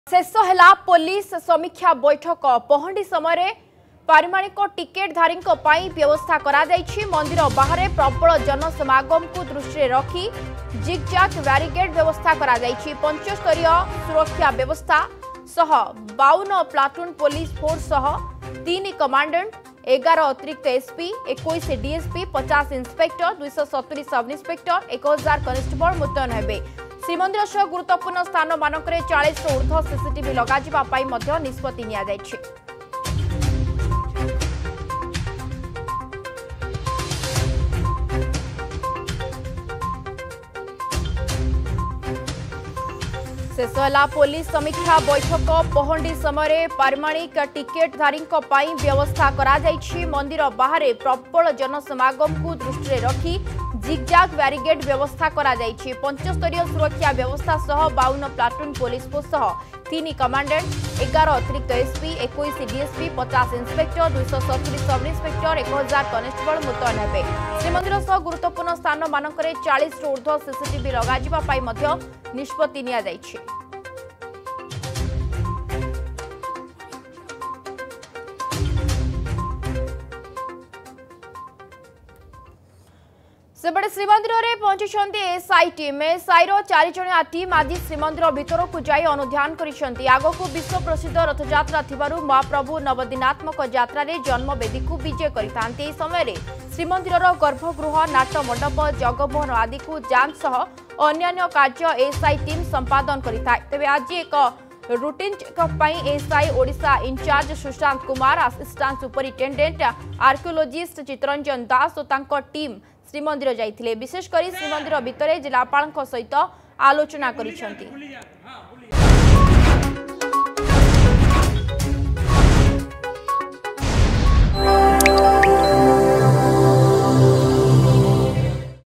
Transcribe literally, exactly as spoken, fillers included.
शेष है पुलिस समीक्षा बैठक पहंडी समय पारिमाणिक टिकेटधारी व्यवस्था करा मंदिर बाहर प्रबल जनसमागम को दृष्टि रखी जिगजैग बैरिकेड व्यवस्था करा पंचस्तरीय सुरक्षा व्यवस्था सह बावन प्लाटून पुलिस फोर्स सह तीन कमांडेंट एगार अतिरिक्त एसपी इक्कीस डीएसपी पचास इंस्पेक्टर दुईश सतुरी सब इंस्पेक्टर एक हजार कनेस्टेबल मुतयन हेबे। श्रीमंदिर सह गुरुत्वपूर्ण स्थान मानक चालीस ऊर्ध्व सीसीटीवी लगाजिबा निष्पत्ति निया जायछि। शेष है पुलिस समीक्षा बैठक पहंडी समय पारिमाणिक टिकेटधारी व्यवस्था करा मंदिर बाहर प्रबल जनसमागम को दृष्टि रखी जिगजैग बैरिकेड व्यवस्था करा पंचस्तरीय सुरक्षा व्यवस्था सह बावन प्लाटून पुलिस फोर्स सह तीन कमांडेंट एगार अतिरिक्त एसपी इक्कीस डीएसपी पचास इंस्पेक्टर दुईश सतुरी सब इंस्पेक्टर एक हजार कनेस्टेबल मुतयन हेबे। श्रीमंदिर सह गुरुत्वपूर्ण स्थान मानक चालीस ऊर्ध्व सीसीटीवी लगाजिबा निष्पत्ति निया जायछि। सेपटे श्रीमंदिर में पहुंची एसआई टीम एसआई चार जणिया टीम आज श्रीमंदिर भितर को जाई अनुध्यान करिसेंती। आगको विश्व प्रसिद्ध रथयात्रा थिबारु महाप्रभु नवदिनात्मक यात्रा रे जन्मवेदी को विजय करितांती। एही समय श्रीमंदिर गर्भगृह नाट मंडप जगमोहन आदि को जांच सह अन्यान्य कार्य एसआई टीम संपादन करिता। तेबे आज एक routine checkup SI Odisha in-charge Sushant Kumar assistant superintendent archaeologist Chittaranjan Das और तांको टीम श्रीमंदिर जाइथिले। विशेषकर श्रीमंदिर भितर जिलापाल सहित आलोचना करिसेंती।